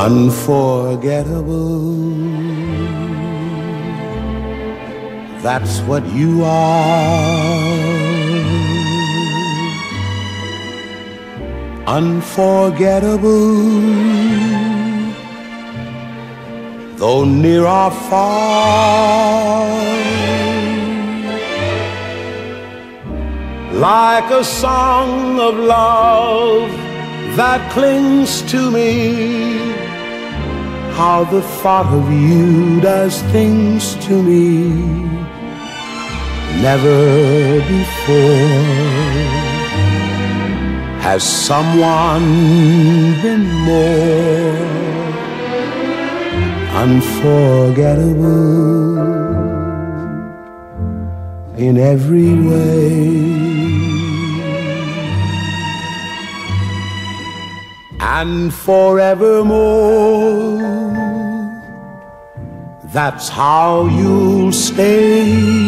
Unforgettable, that's what you are. Unforgettable, though near or far. Like a song of love that clings to me, how the thought of you does things to me never before has someone been more unforgettable in every way. And forevermore, that's how you'll stay.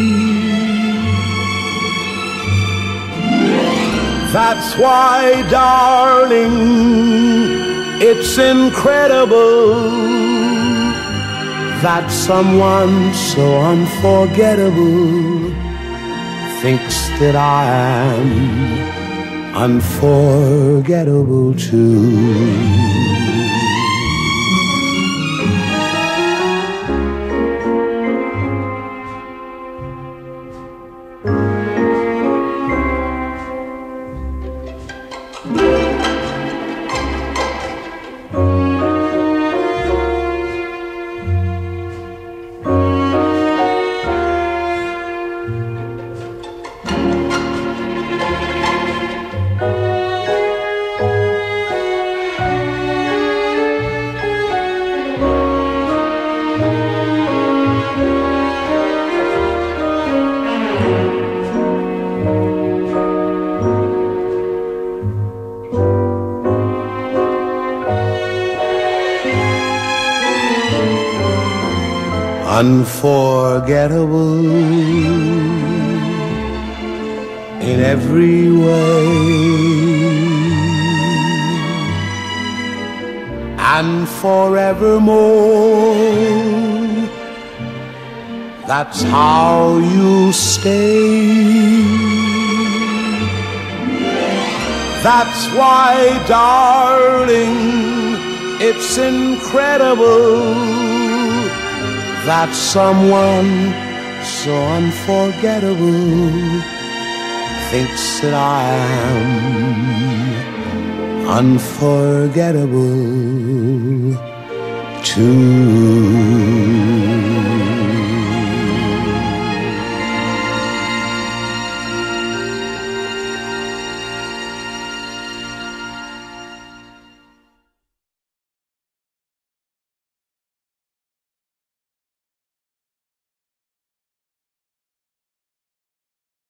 That's why, darling, it's incredible that someone so unforgettable thinks that I am unforgettable too. Unforgettable in every way, and forevermore, that's how you stay. That's why, darling, it's incredible that someone so unforgettable thinks that I am unforgettable too.